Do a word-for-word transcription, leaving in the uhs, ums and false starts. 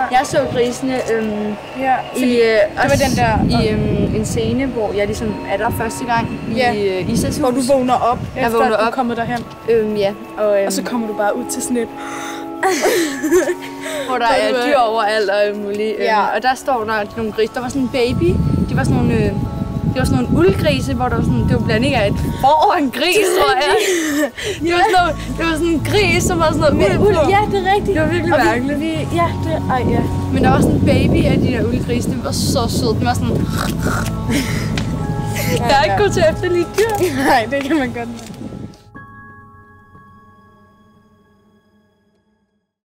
Jeg så grisene øhm, ja, i, øh, det var den der, i øhm, en scene, hvor jeg ligesom er der første gang ja. i øh, Isas hus. Hvor du vågner op, jeg efter vågner at du op. er kommet derhen. Øhm, ja. Og, øhm, og så kommer du bare ud til sådan et... hvor der er dyr overalt og alt muligt. Ja. Øhm, og der står der nogle grise. Der var sådan en baby. Det var sådan nogle... Øh, Det var sådan nogle uldgrise, hvor der var sådan, det var blanding af et får og en gris, tror jeg. Det var sådan, noget, det var sådan en gris, som var sådan noget med uld. Ja, det er rigtigt. Det var virkelig og mærkeligt. Vi, vi, ja, det ej, ja. Men der var sådan en baby af de der uldgrise. Det var så sødt. Den var sådan... Jeg er ikke god til at efterligne dyr. Nej, det kan man godt.